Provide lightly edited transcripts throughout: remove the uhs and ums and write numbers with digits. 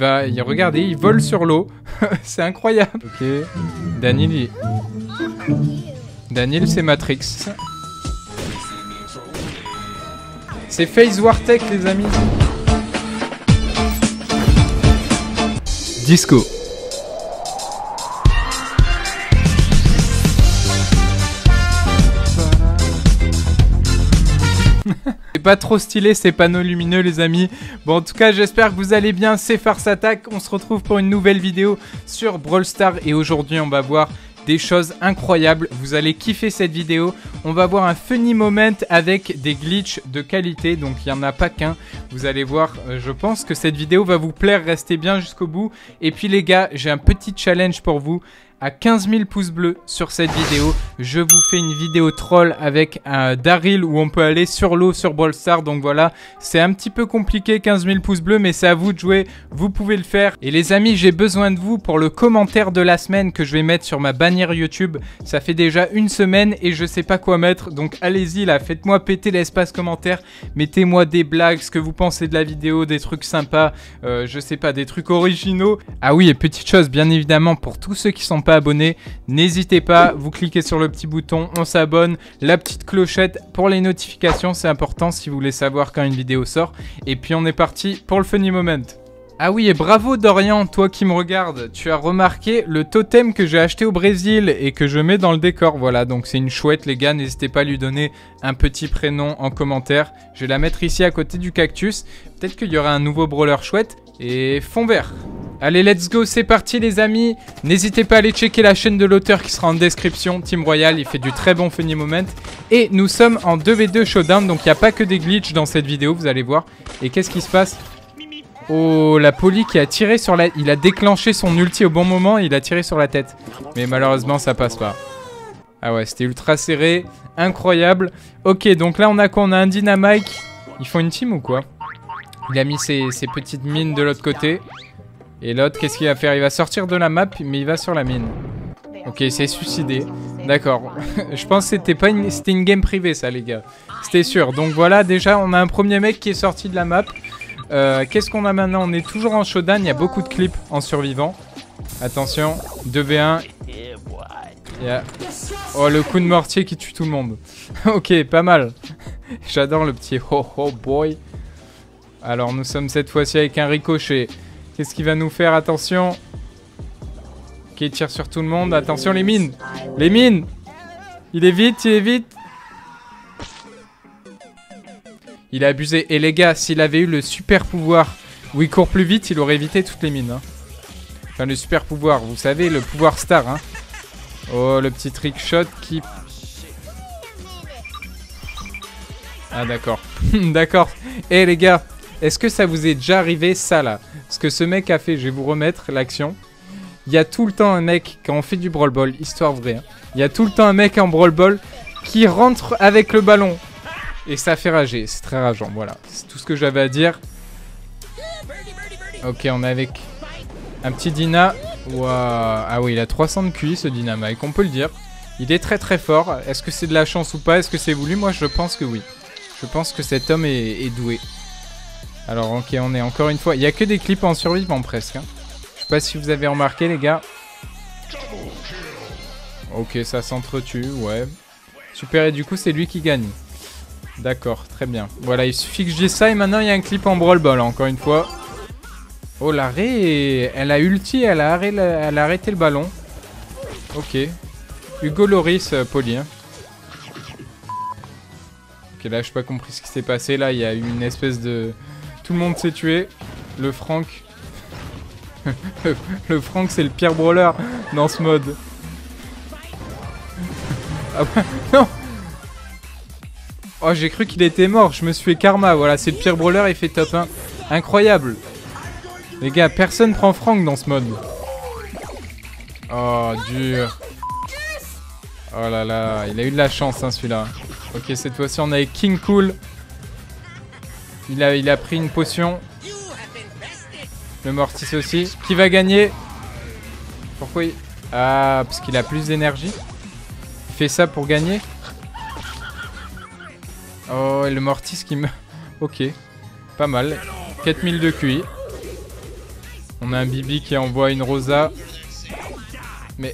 Regardez, il vole sur l'eau. C'est incroyable. Ok. Daniel, c'est Matrix. C'est Phase Wartech, les amis. Disco. C'est pas trop stylé ces panneaux lumineux, les amis. Bon, en tout cas, j'espère que vous allez bien. C'est Farce Attack. On se retrouve pour une nouvelle vidéo sur Brawl Stars. Et aujourd'hui, on va voir des choses incroyables. Vous allez kiffer cette vidéo. On va voir un funny moment avec des glitches de qualité. Donc, il n'y en a pas qu'un. Vous allez voir, je pense que cette vidéo va vous plaire. Restez bien jusqu'au bout. Et puis, les gars, j'ai un petit challenge pour vous. À 15 000 pouces bleus sur cette vidéo, je vous fais une vidéo troll avec un Daryl où on peut aller sur l'eau sur Brawl Stars. Donc voilà, c'est un petit peu compliqué 15 000 pouces bleus, mais c'est à vous de jouer, vous pouvez le faire. Et les amis, j'ai besoin de vous pour le commentaire de la semaine que je vais mettre sur ma bannière YouTube. Ça fait déjà une semaine et je sais pas quoi mettre, donc allez-y là, faites-moi péter l'espace commentaire. Mettez-moi des blagues, ce que vous pensez de la vidéo, des trucs sympas, je sais pas, des trucs originaux. Ah oui, et petite chose, bien évidemment, pour tous ceux qui sont pas abonnés, n'hésitez pas, vous cliquez sur le petit bouton, on s'abonne, la petite clochette pour les notifications, c'est important si vous voulez savoir quand une vidéo sort. Et puis on est parti pour le funny moment. Ah oui, et bravo Dorian, toi qui me regardes, tu as remarqué le totem que j'ai acheté au Brésil et que je mets dans le décor. Voilà, donc c'est une chouette les gars, n'hésitez pas à lui donner un petit prénom en commentaire. Je vais la mettre ici à côté du cactus, peut-être qu'il y aura un nouveau brawler chouette. Et fond vert. Allez, let's go, c'est parti les amis. N'hésitez pas à aller checker la chaîne de l'auteur qui sera en description. Team Royal, il fait du très bon funny moment. Et nous sommes en 2v2 showdown, donc il n'y a pas que des glitches dans cette vidéo, vous allez voir. Et qu'est-ce qui se passe? Oh, la Polly qui a tiré sur la... Il a déclenché son ulti au bon moment et il a tiré sur la tête. Mais malheureusement, ça passe pas. Ah ouais, c'était ultra serré. Incroyable. Ok, donc là, on a quoi? On a un Dynamite. Ils font une team ou quoi? Il a mis ses petites mines de l'autre côté. Et l'autre, qu'est-ce qu'il va faire? Il va sortir de la map, mais il va sur la mine. Ok, il s'est suicidé. D'accord. Je pense que c'était une game privée, ça, les gars. C'était sûr. Donc voilà, déjà, on a un premier mec qui est sorti de la map. Qu'est-ce qu'on a maintenant? On est toujours en showdown. Il y a beaucoup de clips en survivant. Attention, 2v1. Yeah. Oh, le coup de mortier qui tue tout le monde. Ok, pas mal. J'adore le petit ho-ho boy. Alors, nous sommes cette fois-ci avec un ricochet. Qu'est-ce qu'il va nous faire? Attention. Ok, il tire sur tout le monde. Attention, les mines. Les mines. Il est vite, il est vite. Il a abusé. Et les gars, s'il avait eu le super pouvoir où il court plus vite, il aurait évité toutes les mines. Hein. Enfin, le super pouvoir, vous savez, le pouvoir star. Hein. Oh, le petit trick shot qui... Ah, d'accord. D'accord. Eh, les gars. Est-ce que ça vous est déjà arrivé, ça, là? Ce que ce mec a fait, je vais vous remettre l'action. Il y a tout le temps un mec, quand on fait du Brawl Ball, histoire vraie, hein, il y a tout le temps un mec en Brawl Ball qui rentre avec le ballon. Et ça fait rager, c'est très rageant, voilà. C'est tout ce que j'avais à dire. Ok, on est avec un petit Dina. Wow. Ah oui, il a 300 de QI, ce Dynamite, on peut le dire. Il est très très fort. Est-ce que c'est de la chance ou pas? Est-ce que c'est voulu? Moi, je pense que oui. Je pense que cet homme est doué. Alors ok, on est encore une fois... Il n'y a que des clips en survivant presque. Hein. Je sais pas si vous avez remarqué les gars. Ok, ça s'entretue, ouais. Super, et du coup c'est lui qui gagne. D'accord, très bien. Voilà, il suffit que je dise ça et maintenant il y a un clip en Brawl Ball, encore une fois. Oh, l'arrêt, elle a ulti, elle a arrêté le ballon. Ok. Hugo Loris, Polly. Hein. Ok, là, j'ai pas compris ce qui s'est passé. Là, il y a eu une espèce de... Tout le monde s'est tué. Le Frank. Le Frank, c'est le pire brawler dans ce mode. Ah bah, non. Oh, j'ai cru qu'il était mort. Je me suis fait karma. Voilà, c'est le pire brawler. Il fait top 1. Incroyable. Les gars, personne prend Frank dans ce mode. Oh, dur. Oh là là. Il a eu de la chance, hein, celui-là. Ok, cette fois-ci, on est avec King Cool. Il a pris une potion. Le Mortis aussi. Qui va gagner? Pourquoi il... Ah, parce qu'il a plus d'énergie. Il fait ça pour gagner. Oh, et le Mortis qui me... Ok. Pas mal. 4000 de QI. On a un Bibi qui envoie une Rosa. Mais...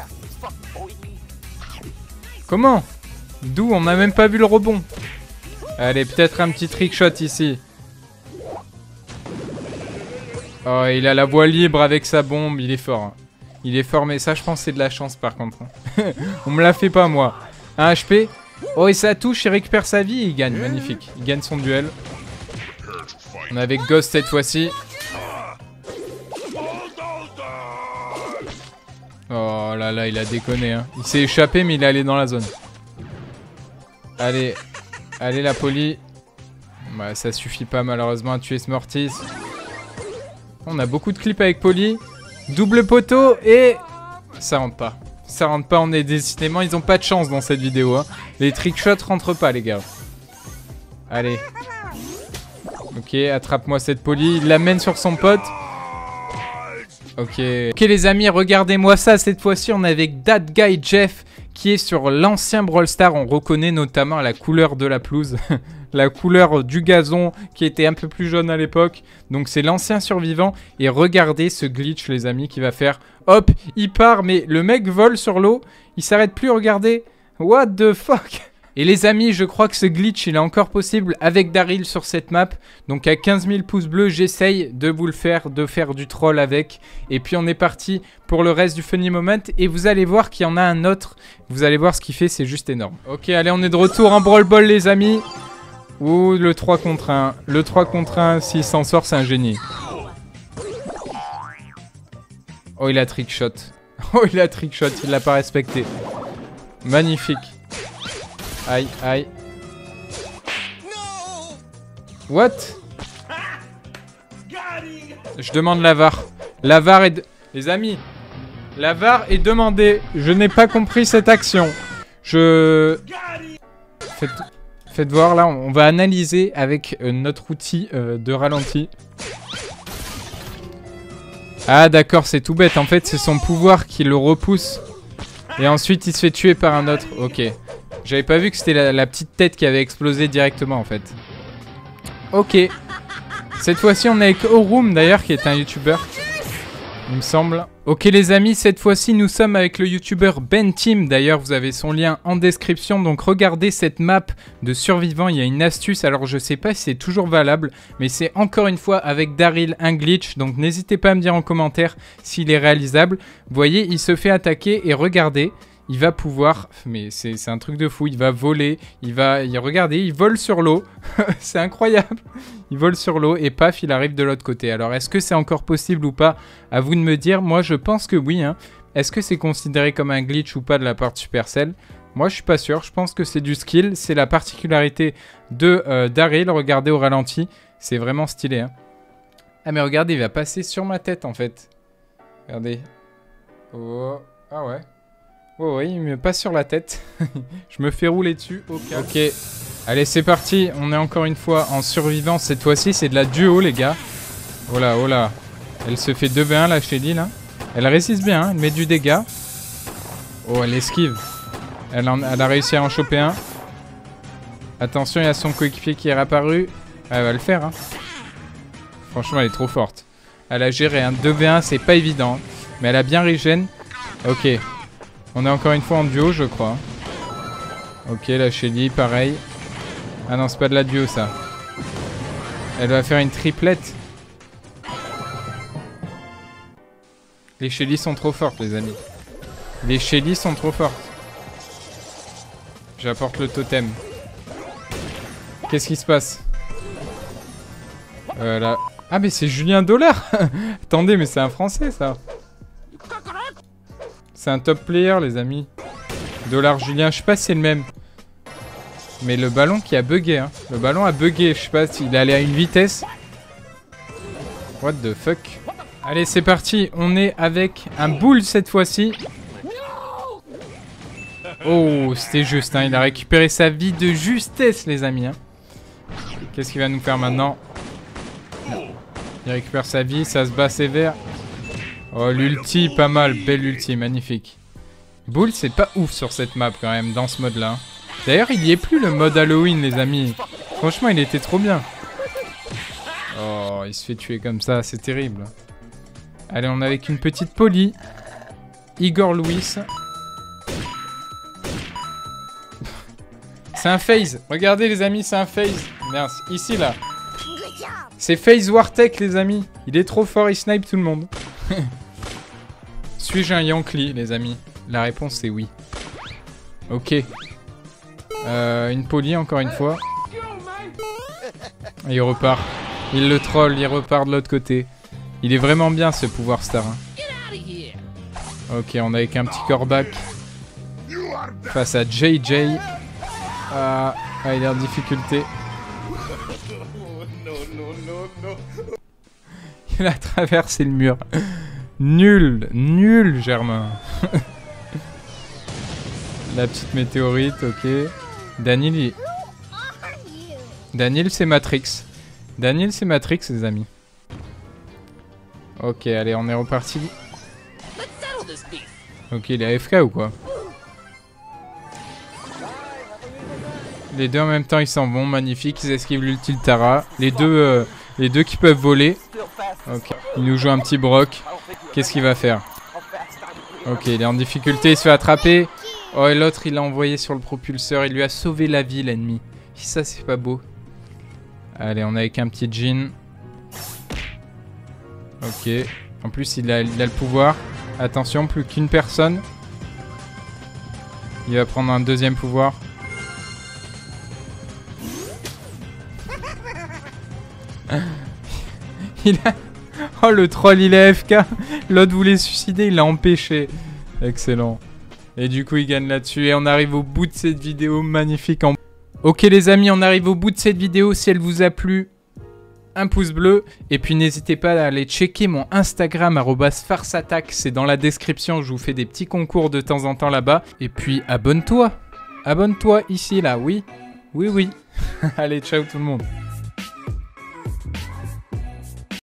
Comment? D'où? On n'a même pas vu le rebond. Allez, peut-être un petit trickshot ici. Oh, il a la voie libre avec sa bombe. Il est fort. Hein. Il est fort, mais ça, je pense, c'est de la chance, par contre. On me la fait pas, moi. 1 HP. Oh, et ça touche, il récupère sa vie et il gagne. Magnifique. Il gagne son duel. On est avec Ghost cette fois-ci. Oh là là, il a déconné. Hein. Il s'est échappé, mais il est allé dans la zone. Allez. Allez, la Polly. Bah, ça suffit pas, malheureusement, à tuer ce Mortis. On a beaucoup de clips avec Polly. Double poteau et... Ça rentre pas. Ça rentre pas, on est décidément... Ils ont pas de chance dans cette vidéo. Hein. Les trickshots rentrent pas, les gars. Allez. Ok, attrape-moi cette Polly. Il l'amène sur son pote. Ok. Ok, les amis, regardez-moi ça. Cette fois-ci, on est avec That Guy Jeff qui est sur l'ancien Brawl Stars. On reconnaît notamment la couleur de la pelouse. La couleur du gazon qui était un peu plus jaune à l'époque. Donc c'est l'ancien survivant. Et regardez ce glitch, les amis, qui va faire. Hop, il part, mais le mec vole sur l'eau. Il s'arrête plus, regardez. What the fuck? Et les amis, je crois que ce glitch, il est encore possible avec Daryl sur cette map. Donc à 15 000 pouces bleus, j'essaye de vous le faire, de faire du troll avec. Et puis on est parti pour le reste du funny moment. Et vous allez voir qu'il y en a un autre. Vous allez voir ce qu'il fait, c'est juste énorme. Ok, allez, on est de retour en Brawl Ball, les amis. Ouh, le 3 contre 1. Le 3 contre 1, s'il s'en sort, c'est un génie. Oh, il a trickshot. Oh, il a trickshot, il l'a pas respecté. Magnifique. Aïe, aïe. What? Je demande la VAR. La VAR est... Les amis, la VAR est demandée. Je n'ai pas compris cette action. Faites voir, là, on va analyser avec notre outil de ralenti. Ah, d'accord, c'est tout bête. En fait, c'est son pouvoir qui le repousse. Et ensuite, il se fait tuer par un autre. Ok. J'avais pas vu que c'était la petite tête qui avait explosé directement, en fait. Ok. Cette fois-ci, on est avec Orum, d'ailleurs, qui est un YouTuber. Il me semble. Ok, les amis, cette fois-ci, nous sommes avec le YouTuber BenTeam. D'ailleurs, vous avez son lien en description. Donc, regardez cette map de survivants. Il y a une astuce. Alors, je sais pas si c'est toujours valable, mais c'est encore une fois avec Daryl un glitch. Donc, n'hésitez pas à me dire en commentaire s'il est réalisable. Vous voyez, il se fait attaquer et regardez. Il va pouvoir, mais c'est un truc de fou, il va voler, regardez, il vole sur l'eau, c'est incroyable. Il vole sur l'eau et paf, il arrive de l'autre côté. Alors, est-ce que c'est encore possible ou pas? À vous de me dire, moi je pense que oui. Hein. Est-ce que c'est considéré comme un glitch ou pas de la part de Supercell? Moi je suis pas sûr, je pense que c'est du skill, c'est la particularité de Daryl, regardez au ralenti, c'est vraiment stylé. Hein. Ah mais regardez, il va passer sur ma tête en fait. Regardez. Oh, ah ouais. Oh oui, il me passe sur la tête. Je me fais rouler dessus. Ok. Allez, c'est parti. On est encore une fois en survivant. Cette fois-ci, c'est de la duo, les gars. Oh là, oh là. Elle se fait 2v1, la Shelly, là. Elle résiste bien, hein. Elle met du dégât. Oh, elle esquive. Elle a réussi à en choper un. Attention, il y a son coéquipier qui est réapparu. Elle va le faire, hein. Franchement, elle est trop forte. Elle a géré un 2v1, c'est pas évident. Mais elle a bien regen. Ok. On est encore une fois en duo, je crois. Ok, la Shelly, pareil. Ah non, c'est pas de la duo, ça. Elle va faire une triplette. Les Shelly sont trop fortes, les amis. Les Shelly sont trop fortes. J'apporte le totem. Qu'est-ce qui se passe? Là. Ah, mais c'est Julien Dollar. Attendez, mais c'est un Français, ça. C'est un top player, les amis. Dollar Julien, je sais pas si c'est le même. Mais le ballon qui a bugué, hein. Le ballon a bugué, je sais pas s'il est allé à une vitesse. What the fuck? Allez, c'est parti. On est avec un Bull cette fois-ci. Oh, c'était juste, hein. Il a récupéré sa vie de justesse, les amis. Hein. Qu'est-ce qu'il va nous faire maintenant? Il récupère sa vie, ça se bat sévère. Oh, l'ulti, pas mal. Belle ulti, magnifique. Bull, c'est pas ouf sur cette map quand même, dans ce mode-là. D'ailleurs, il y est plus le mode Halloween, les amis. Franchement, il était trop bien. Oh, il se fait tuer comme ça, c'est terrible. Allez, on est avec une petite Polly. Igor Louis. C'est un phase. Regardez les amis, c'est un phase. Merde, ici là. C'est FaZe Wartech les amis. Il est trop fort, il snipe tout le monde. Suis-je un Yankee les amis? La réponse c'est oui. Ok. Une Polly encore une fois. Et il repart. Il le troll, il repart de l'autre côté. Il est vraiment bien ce pouvoir star. Hein. Ok, on est avec un petit coreback. Face à JJ. Ah, il est en difficulté. Il a traversé le mur. Nul, nul, Germain. La petite météorite, ok. Daniel, Daniel, c'est Matrix. Daniel, c'est Matrix, les amis. Ok, allez, on est reparti. Ok, il est AFK ou quoi? Les deux en même temps, ils s'en vont. Magnifique, ils esquivent l'ulti Tara. Les deux qui peuvent voler. Ok, il nous joue un petit Brock. Qu'est-ce qu'il va faire? Ok, il est en difficulté, il se fait attraper. Oh, et l'autre, il l'a envoyé sur le propulseur. Il lui a sauvé la vie, l'ennemi. Ça, c'est pas beau. Allez, on est avec un petit Jhin. Ok. En plus, il a le pouvoir. Attention, plus qu'une personne. Il va prendre un deuxième pouvoir. Il a... Oh, le troll, il est AFK. L'autre voulait se suicider, il l'a empêché. Excellent. Et du coup, il gagne là-dessus. Et on arrive au bout de cette vidéo magnifique. Ok, les amis, on arrive au bout de cette vidéo. Si elle vous a plu, un pouce bleu. Et puis, n'hésitez pas à aller checker mon Instagram, @farsattack. C'est dans la description. Je vous fais des petits concours de temps en temps là-bas. Et puis, abonne-toi. Abonne-toi ici, là. Oui. Oui, oui. Allez, ciao tout le monde.